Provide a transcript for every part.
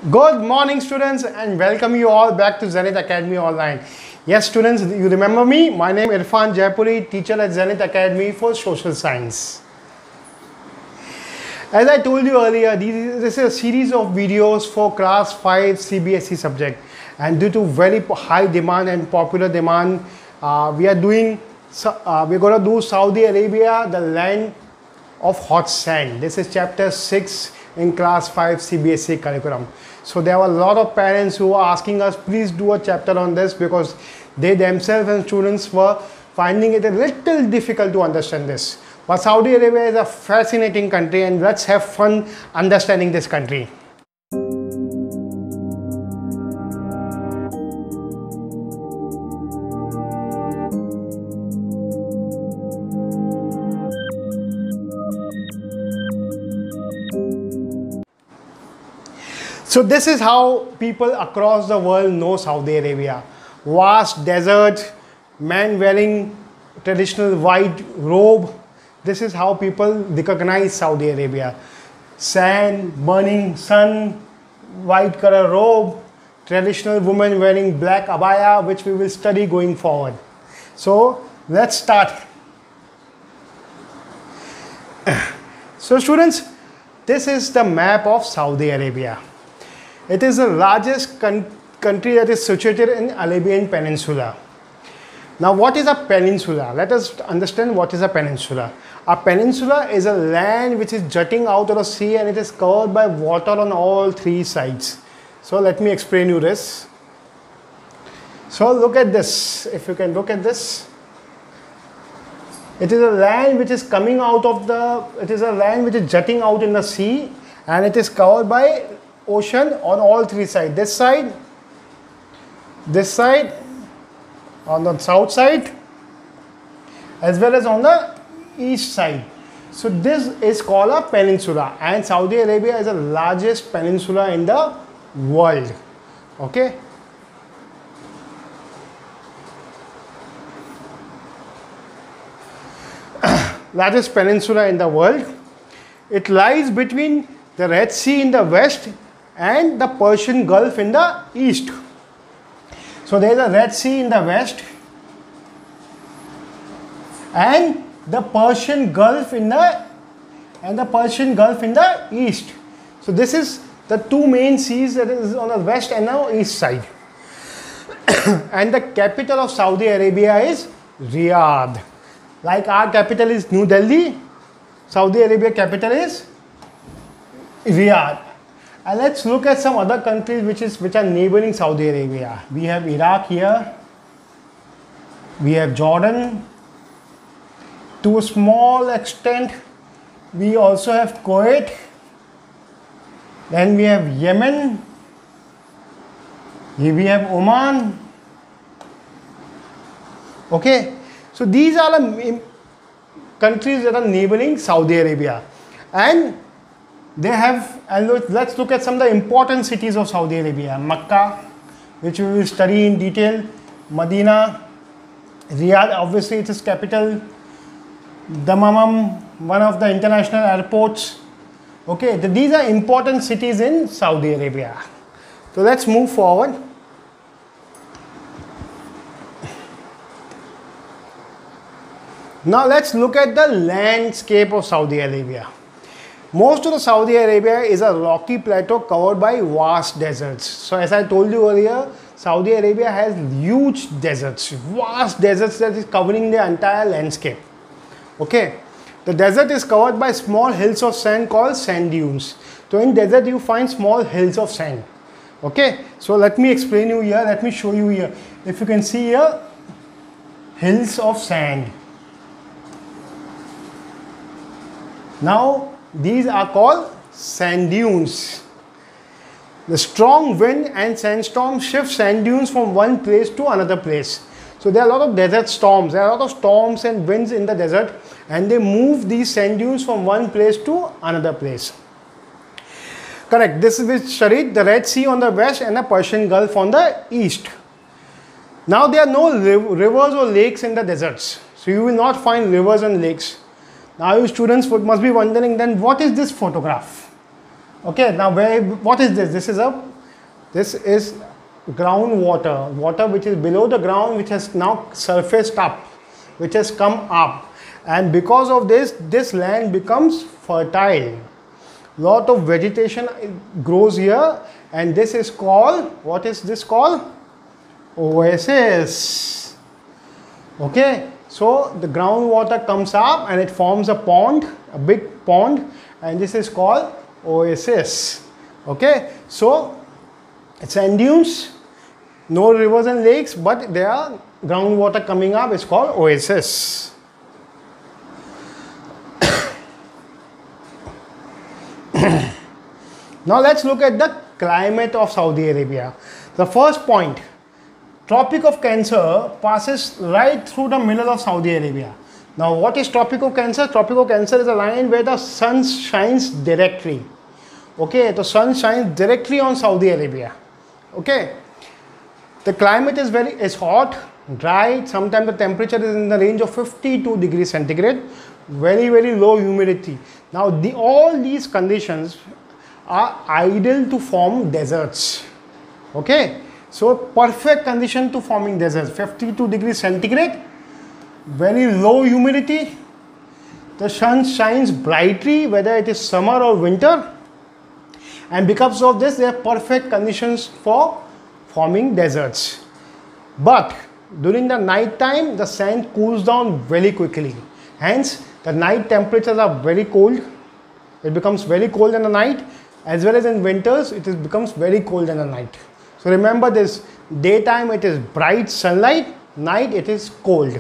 Good morning students and welcome you all back to Zenith Academy Online. Yes students, you remember me? My name is Irfan Jaipuri, teacher at Zenith Academy for Social Science. As I told you earlier, this is a series of videos for class 5 CBSE subject, and due to very high demand and popular demand, we're going to do Saudi Arabia, the land of hot sand. This is chapter 6 in class 5 CBSE curriculum. So there were a lot of parents who were asking us, please do a chapter on this, because they themselves and students were finding it a little difficult to understand this. But Saudi Arabia is a fascinating country, and let's have fun understanding this country. So this is how people across the world know Saudi Arabia. Vast desert, man wearing traditional white robe. This is how people recognize Saudi Arabia. Sand, burning sun, white color robe, traditional woman wearing black abaya, which we will study going forward. So let's start. So students, this is the map of Saudi Arabia. It is the largest country that is situated in Arabian Peninsula. Now, what is a peninsula? Let us understand what is a peninsula. A peninsula is a land which is jutting out of the sea, and it is covered by water on all three sides. So let me explain you this. So look at this. If you can look at this. It is a land which is coming out of it is a land which is jutting out in the sea, and it is covered by ocean on all three sides. This side, on the south side, as well as on the east side. So this is called a peninsula, and Saudi Arabia is the largest peninsula in the world. Okay. Largest peninsula in the world. It lies between the Red Sea in the west and the Persian Gulf in the east. So there is a Red Sea in the west and the Persian Gulf in the east. So this is the two main seas that is on the west and the east side. And the capital of Saudi Arabia is Riyadh. Like our capital is New Delhi, Saudi Arabia capital is Riyadh. And let's look at some other countries which are neighboring Saudi Arabia. We have Iraq here. We have Jordan. To a small extent, we also have Kuwait. Then we have Yemen. Here we have Oman. Okay. So these are the countries that are neighboring Saudi Arabia. And they have, and let's look at some of the important cities of Saudi Arabia. Makkah, which we will study in detail. Medina, Riyadh, obviously it is capital. Dammam, one of the international airports. Okay, these are important cities in Saudi Arabia. So let's move forward. Now let's look at the landscape of Saudi Arabia. Most of the Saudi Arabia is a rocky plateau covered by vast deserts. So as I told you earlier, Saudi Arabia has huge deserts, vast deserts that is covering the entire landscape. Okay, the desert is covered by small hills of sand called sand dunes. So in desert you find small hills of sand. Okay, so let me explain you here, let me show you here. If you can see here, hills of sand. Now these are called sand dunes. The strong wind and sandstorm shift sand dunes from one place to another place. So there are a lot of desert storms. There are a lot of storms and winds in the desert, and they move these sand dunes from one place to another place. Correct. This is which studied the Red Sea on the west and the Persian Gulf on the east. Now there are no rivers or lakes in the deserts. So you will not find rivers and lakes. Now you students must be wondering, then what is this photograph? Okay, now what is this? This is a This is groundwater, water which is below the ground, which has now surfaced up, which has come up, and because of this, this land becomes fertile. Lot of vegetation grows here, and this is called, what is this called? Oasis. Okay, so the groundwater comes up and it forms a pond, a big pond, and this is called oasis. Okay, so sand dunes, no rivers and lakes, but there are groundwater coming up, it's called oasis. Now let's look at the climate of Saudi Arabia. The first point, Tropic of Cancer passes right through the middle of Saudi Arabia. Now what is Tropic of Cancer? Tropic of Cancer is a line where the sun shines directly. Okay, the sun shines directly on Saudi Arabia. Okay, the climate is hot, dry, sometimes the temperature is in the range of 52 degrees centigrade, very low humidity. Now all these conditions are ideal to form deserts. Okay, so perfect condition to forming deserts. 52 degrees centigrade, very low humidity, the sun shines brightly whether it is summer or winter, and because of this there are perfect conditions for forming deserts. But during the night time the sand cools down very quickly, hence the night temperatures are very cold. It becomes very cold in the night, as well as in winters it becomes very cold in the night. So remember this, daytime it is bright sunlight, night it is cold.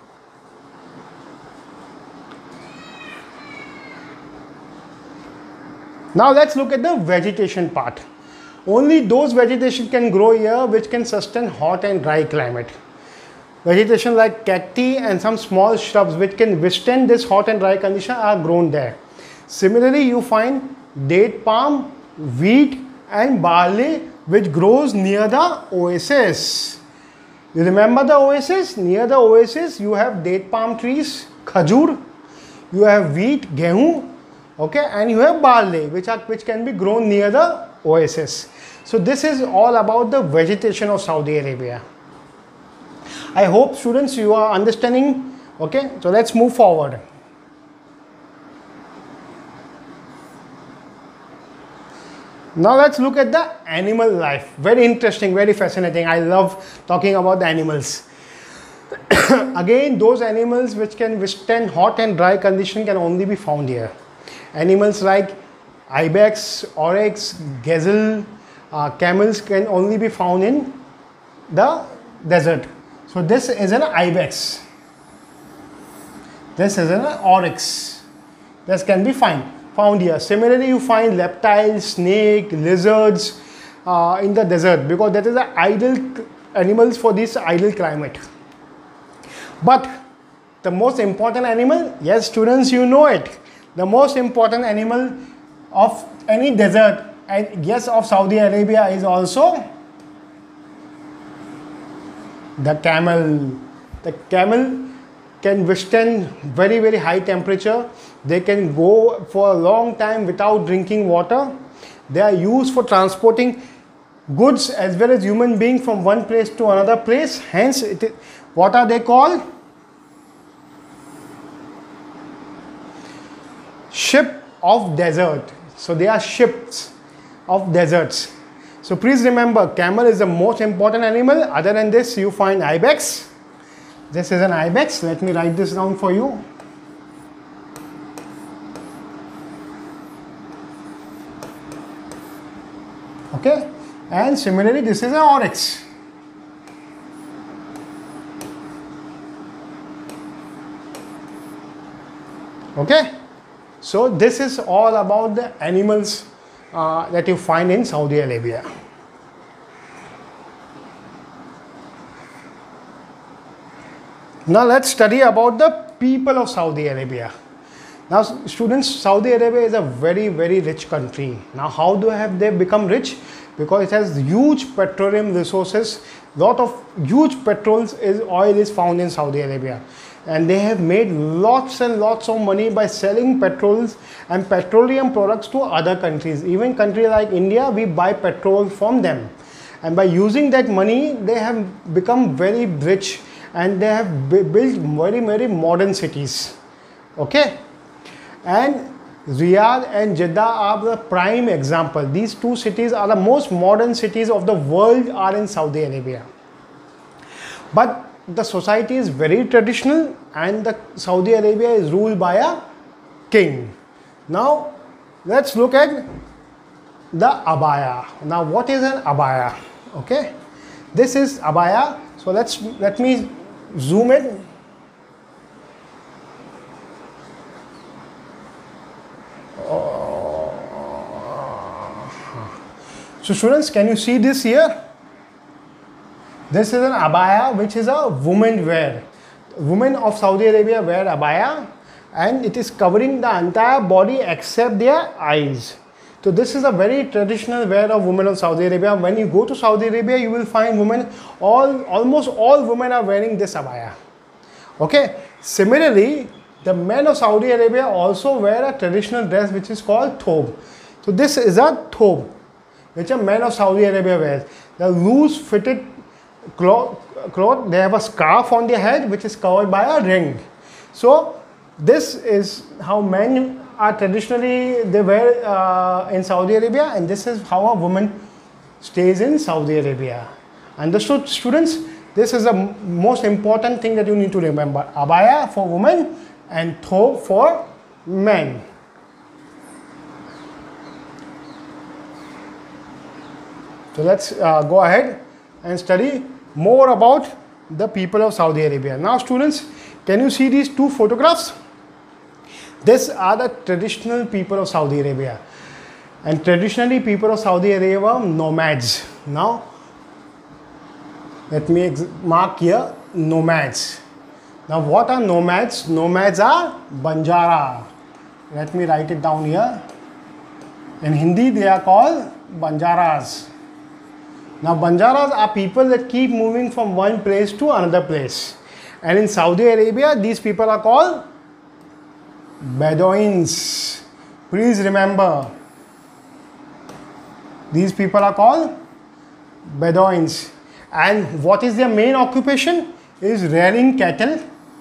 Now let's look at the vegetation part. Only those vegetation can grow here which can sustain hot and dry climate. Vegetation like cacti and some small shrubs which can withstand this hot and dry condition are grown there. Similarly, you find date palm, wheat and barley which grows near the oasis. You remember the oasis? Near the oasis you have date palm trees, khajur, you have wheat, gehu, okay, and you have barley which can be grown near the oasis. So this is all about the vegetation of Saudi Arabia. I hope students you are understanding. Okay, so let's move forward. Now let's look at the animal life. Very interesting, very fascinating. I love talking about the animals. Again, those animals which can withstand hot and dry condition can only be found here. Animals like ibex, oryx, gazelle, camels can only be found in the desert. So this is an ibex. This is an oryx. This can be found here. Similarly, you find reptiles, snake, lizards in the desert, because that is the ideal animals for this ideal climate. But the most important animal, yes students, you know it, the most important animal of any desert, and yes of Saudi Arabia, is also the camel. The camel can withstand very high temperature. They can go for a long time without drinking water. They are used for transporting goods as well as human beings from one place to another place. Hence, what are they called? Ship of desert. So they are ships of deserts. So please remember, camel is the most important animal. Other than this, you find ibex. This is an ibex. Let me write this down for you. Okay, and similarly this is an oryx. Okay, so this is all about the animals that you find in Saudi Arabia. Now let's study about the people of Saudi Arabia. Now students, Saudi Arabia is a very rich country. Now how have they become rich? Because it has huge petroleum resources. Lot of huge oil is found in Saudi Arabia. and they have made lots and lots of money by selling petrols and petroleum products to other countries. Even countries like India, we buy petrol from them, and by using that money they have become very rich, and they have built very modern cities. Okay, and Riyadh and Jeddah are the prime example. These two cities are the most modern cities of the world, are in Saudi Arabia. But the society is very traditional, and the Saudi Arabia is ruled by a king. Now let's look at the abaya. Now what is an abaya? Okay, this is abaya. So let me zoom in. So students, can you see this here? This is an abaya, which is a woman wear. Women of Saudi Arabia wear abaya, and it is covering the entire body except their eyes. So this is a very traditional wear of women of Saudi Arabia. When you go to Saudi Arabia, you will find women, almost all women are wearing this abaya. Okay. Similarly, the men of Saudi Arabia also wear a traditional dress which is called thobe. So this is a thobe which a man of Saudi Arabia wears. The loose fitted cloth, they have a scarf on their head which is covered by a ring. So this is how men are traditionally, they wear in Saudi Arabia, and this is how a woman stays in Saudi Arabia. Understood, students? This is the most important thing that you need to remember. Abaya for women and thobe for men. So let's go ahead and study more about the people of Saudi Arabia. Now students, can you see these two photographs? These are the traditional people of Saudi Arabia. And traditionally people of Saudi Arabia were nomads. Now let me mark here nomads. Now what are nomads? Nomads are Banjara. Let me write it down here. In Hindi they are called Banjaras. Now Banjaras are people that keep moving from one place to another place. And in Saudi Arabia, these people are called Bedouins. Please remember, these people are called Bedouins. And what is their main occupation? Is rearing cattle.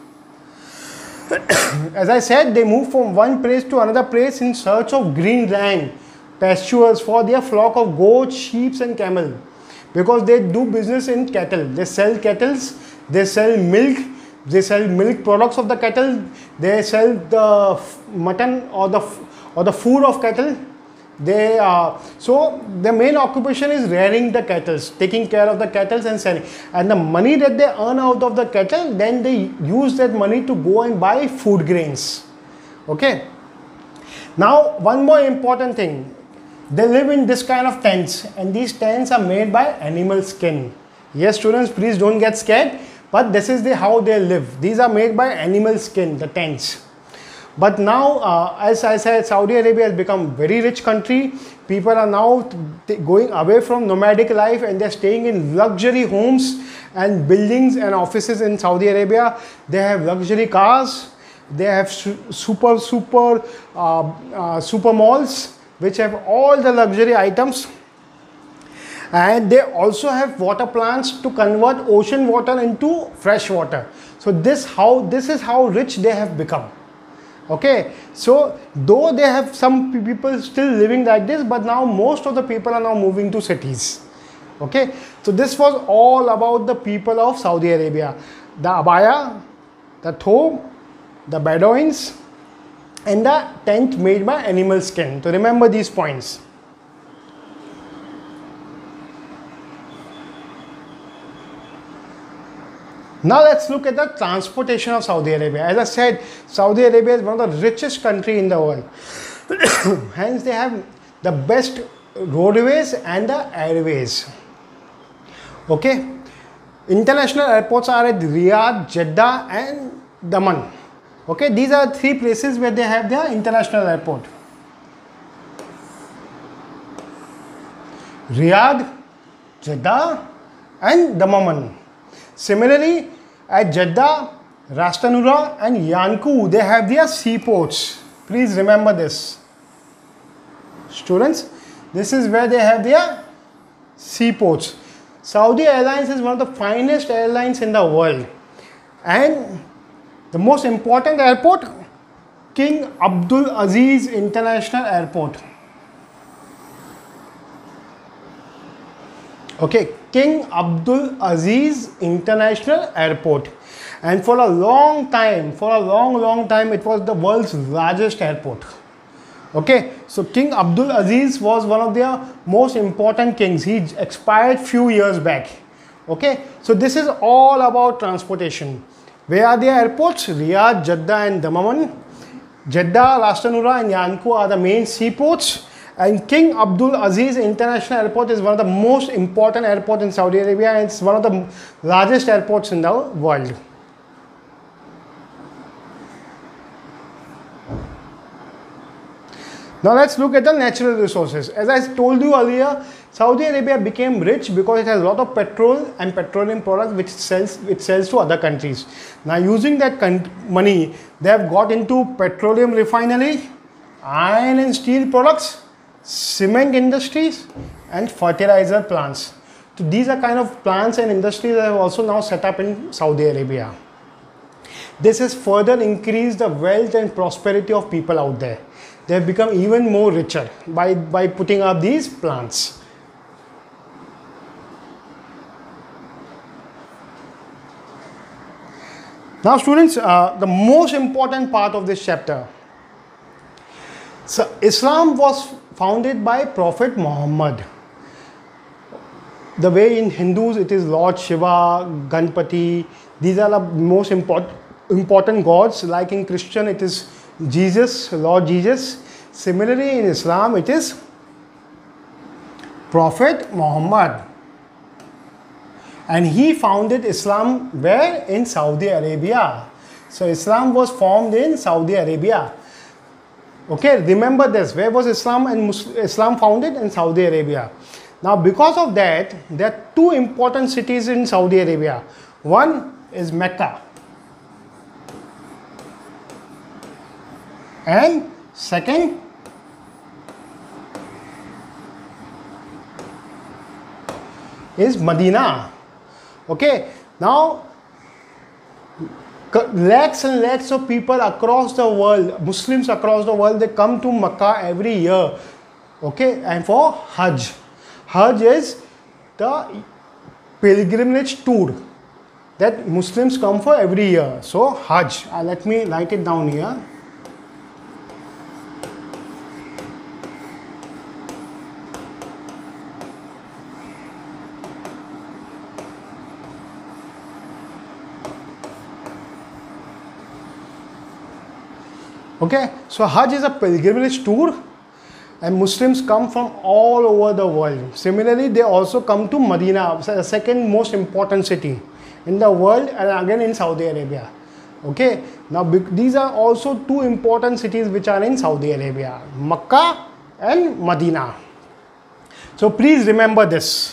As I said, they move from one place to another place in search of green land, pastures for their flock of goats, sheep and camel. Because they do business in cattle. They sell cattle, they sell milk products of the cattle, they sell the mutton or the food of cattle. So the main occupation is rearing the cattle, taking care of the cattle and selling. And the money that they earn out of the cattle, then they use that money to go and buy food grains. Okay. Now one more important thing. They live in this kind of tents, and these tents are made by animal skin. Yes students, please don't get scared, but this is how they live. These are made by animal skin, the tents. But now, as I said, Saudi Arabia has become a very rich country. People are now going away from nomadic life, and they're staying in luxury homes and buildings and offices in Saudi Arabia. They have luxury cars. They have super malls which have all the luxury items. And they also have water plants to convert ocean water into fresh water. So this is how rich they have become. Okay, so though they have some people still living like this, but now most of the people are now moving to cities. Okay, so this was all about the people of Saudi Arabia. The abaya, the thobe, the Bedouins, and the tent made by animal skin. So remember these points. Now let's look at the transportation of Saudi Arabia. As I said, Saudi Arabia is one of the richest countries in the world. Hence they have the best roadways and the airways. Okay. International airports are at Riyadh, Jeddah and Daman. Okay, these are three places where they have their international airport. Riyadh, Jeddah and Daman. Similarly, at Jeddah, Ras Tanura and Yanku, they have their seaports. Please remember this. Students, this is where they have their seaports. Saudi Airlines is one of the finest airlines in the world. And the most important airport, King Abdul Aziz International Airport. Okay, King Abdul Aziz International Airport. And for a long time, it was the world's largest airport. Okay, so King Abdul Aziz was one of their most important kings. He expired few years back. Okay, so this is all about transportation. Where are the airports? Riyadh, Jeddah and Dammam. Jeddah, Ras Tanura and Yanku are the main seaports. And King Abdul Aziz International Airport is one of the most important airports in Saudi Arabia, and it's one of the largest airports in the world. Now let's look at the natural resources. As I told you earlier, Saudi Arabia became rich because it has a lot of petrol and petroleum products which sells to other countries. Now using that money, they have got into petroleum refinery, iron and steel products, cement industries and fertilizer plants. So these are kind of plants and industries that have also now set up in Saudi Arabia. This has further increased the wealth and prosperity of people out there. They have become even more richer by putting up these plants. Now students, the most important part of this chapter. So Islam was founded by Prophet Muhammad. The way in Hindus it is Lord Shiva, Ganpati. These are the most important gods. Like in Christian it is Jesus, Lord Jesus. Similarly in Islam it is Prophet Muhammad. And he founded Islam where? In Saudi Arabia. So Islam was formed in Saudi Arabia. Okay, remember this. Where was Islam and Islam founded? In Saudi Arabia. Now because of that, there are two important cities in Saudi Arabia. One is Mecca. And second is Medina. Okay, now lakhs and lakhs of people across the world, Muslims across the world, they come to Mecca every year. Okay, and for Hajj. Hajj is the pilgrimage tour that Muslims come for every year. So Hajj, let me write it down here. Okay, so Hajj is a pilgrimage tour and Muslims come from all over the world. Similarly, they also come to Medina, the second most important city in the world, and again in Saudi Arabia. Okay, now these are also two important cities which are in Saudi Arabia, Mecca and Medina. So please remember this.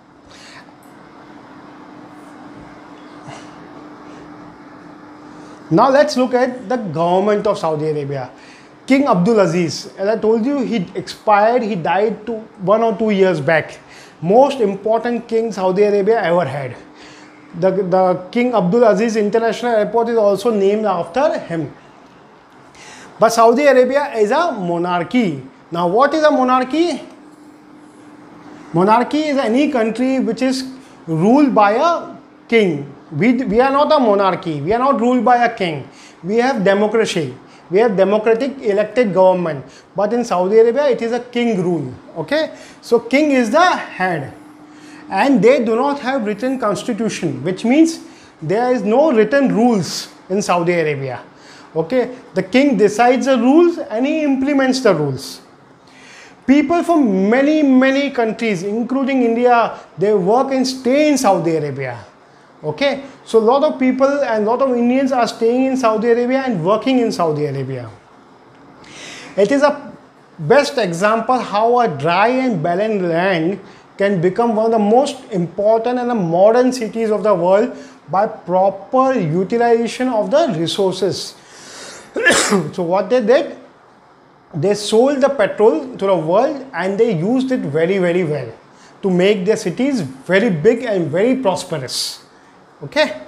Now let's look at the government of Saudi Arabia. King Abdul Aziz, as I told you, he expired, he died 1 or 2 years back. Most important king Saudi Arabia ever had. The King Abdul Aziz International Airport is also named after him. But Saudi Arabia is a monarchy. Now what is a monarchy? Monarchy is any country which is ruled by a king. We are not a monarchy. We are not ruled by a king. We have democracy. We have democratic elected government. But in Saudi Arabia, it is a king rule. Okay? So king is the head. And they do not have written constitution, which means there is no written rules in Saudi Arabia. Okay? The king decides the rules and he implements the rules. People from many countries, including India, they work and stay in Saudi Arabia. Okay, so a lot of people and a lot of Indians are staying in Saudi Arabia and working in Saudi Arabia. It is a best example how a dry and barren land can become one of the most important and the modern cities of the world by proper utilization of the resources. So what they did, they sold the petrol to the world and they used it very, very well to make their cities very big and very prosperous. Okay.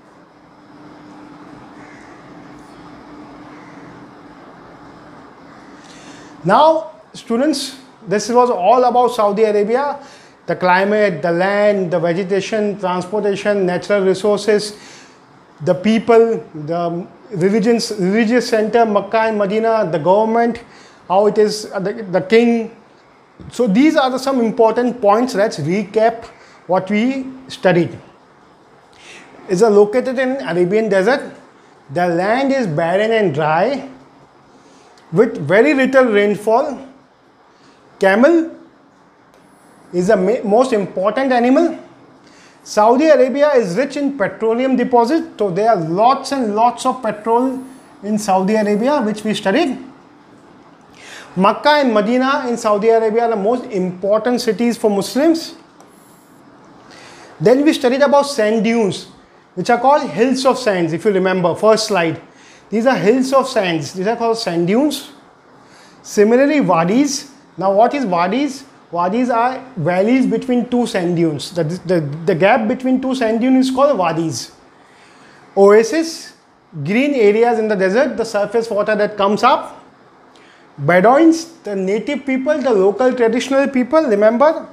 Now, students, this was all about Saudi Arabia. The climate, the land, the vegetation, transportation, natural resources, the people, the religious center, Makkah and Medina, the government, how it is, the king. So these are some important points. Let's recap what we studied. It's located in Arabian desert. The land is barren and dry with very little rainfall. Camel is the most important animal. Saudi Arabia is rich in petroleum deposits, so there are lots and lots of petrol in Saudi Arabia, which we studied. Makkah and Medina in Saudi Arabia are the most important cities for Muslims. Then we studied about sand dunes, which are called hills of sands. If you remember, first slide. These are hills of sands. These are called sand dunes. Similarly, wadis. Now, what is wadis? Wadis are valleys between two sand dunes. The gap between two sand dunes is called wadis. Oasis, green areas in the desert, the surface water that comes up. Bedouins, the native people, the local traditional people, remember?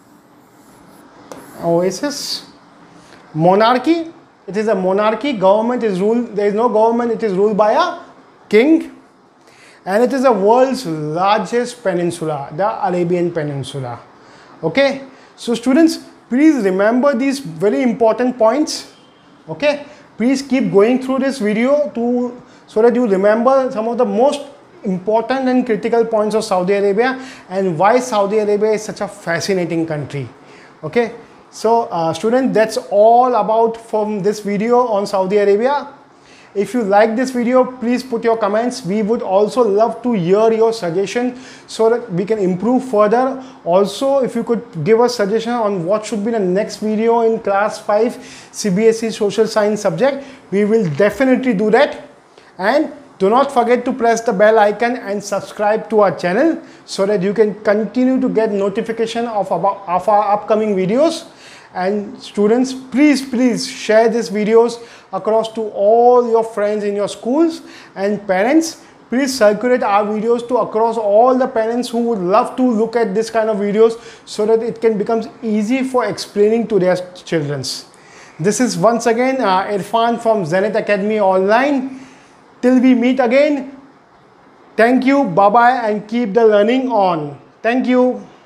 Oasis. Monarchy, it is a monarchy. Government is ruled, there is no government, it is ruled by a king. And it is the world's largest peninsula, the Arabian Peninsula. Okay, so students, please remember these very important points. Okay, please keep going through this video so that you remember some of the most important and critical points of Saudi Arabia and why Saudi Arabia is such a fascinating country. Okay, so students, that's all about from this video on Saudi Arabia. If you like this video, please put your comments. We would also love to hear your suggestion so that we can improve further. Also, if you could give us suggestion on what should be the next video in class 5 CBSE social science subject, we will definitely do that. And do not forget to press the bell icon and subscribe to our channel so that you can continue to get notification of our upcoming videos. And students, please share these videos across to all your friends in your schools, and parents, please circulate our videos to across all the parents who would love to look at this kind of videos so that it can become easy for explaining to their children. This is once again Irfan from Zenith Academy Online. Till we meet again, thank you, bye bye, and keep the learning on. Thank you.